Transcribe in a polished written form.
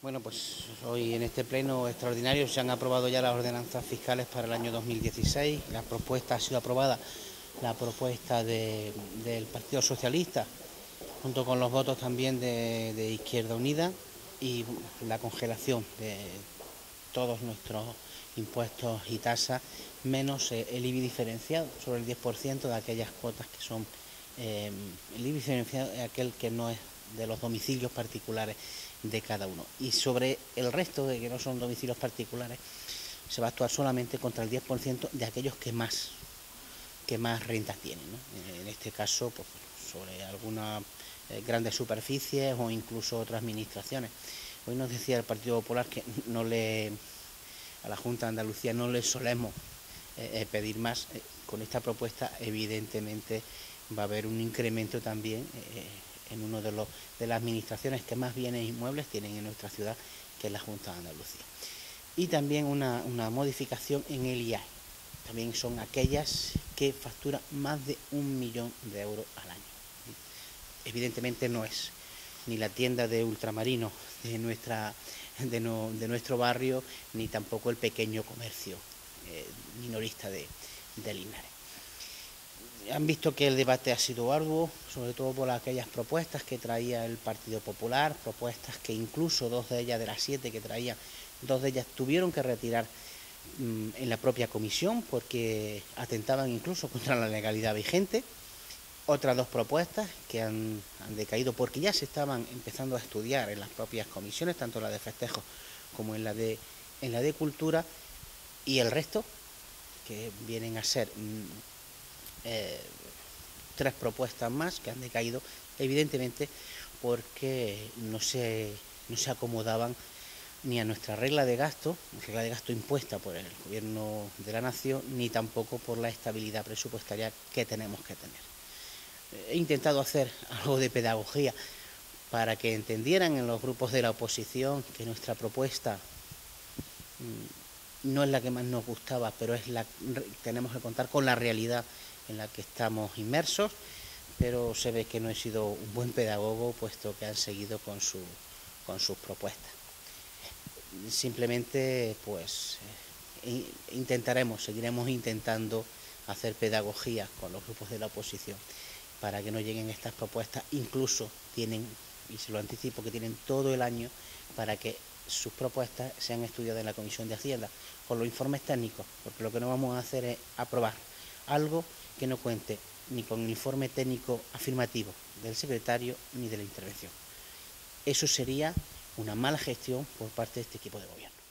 Bueno, pues hoy en este pleno extraordinario se han aprobado ya las ordenanzas fiscales para el año 2016. La propuesta ha sido aprobada, la propuesta del Partido Socialista, junto con los votos también de Izquierda Unida, y la congelación de todos nuestros impuestos y tasas, menos el IBI diferenciado sobre el 10% de aquellas cuotas que son el IBI diferenciado es aquel que no es de los domicilios particulares de cada uno. Y sobre el resto de que no son domicilios particulares, se va a actuar solamente contra el 10% de aquellos que más rentas tienen, ¿no? En este caso, pues, sobre algunas grandes superficies o incluso otras administraciones. Hoy nos decía el Partido Popular que a la Junta de Andalucía no le solemos pedir más. Con esta propuesta, evidentemente, va a haber un incremento también en una de las administraciones que más bienes inmuebles tienen en nuestra ciudad, que es la Junta de Andalucía. Y también una modificación en el IAE. También son aquellas que facturan más de 1 millón de euros al año. Evidentemente no es ni la tienda de ultramarinos de nuestro barrio, ni tampoco el pequeño comercio minorista de Linares. Han visto que el debate ha sido arduo, sobre todo por aquellas propuestas que traía el Partido Popular, propuestas que incluso dos de ellas, de las 7 que traían, 2 de ellas tuvieron que retirar en la propia comisión porque atentaban incluso contra la legalidad vigente. Otras 2 propuestas que han decaído porque ya se estaban empezando a estudiar en las propias comisiones, tanto la de festejos como en la de cultura, y el resto, que vienen a ser 3 propuestas más que han decaído, evidentemente porque no se acomodaban ni a nuestra regla de gasto impuesta por el Gobierno de la Nación, ni tampoco por la estabilidad presupuestaria que tenemos que tener. He intentado hacer algo de pedagogía para que entendieran en los grupos de la oposición que nuestra propuesta no es la que más nos gustaba, pero tenemos que contar con la realidad en la que estamos inmersos, pero se ve que no he sido un buen pedagogo, puesto que han seguido con sus propuestas. Simplemente, pues, seguiremos intentando hacer pedagogía con los grupos de la oposición para que no lleguen estas propuestas. Incluso tienen, y se lo anticipo, que tienen todo el año para que sus propuestas sean estudiadas en la Comisión de Hacienda con los informes técnicos, porque lo que no vamos a hacer es aprobar algo que no cuente ni con el informe técnico afirmativo del secretario ni de la intervención. Eso sería una mala gestión por parte de este equipo de gobierno.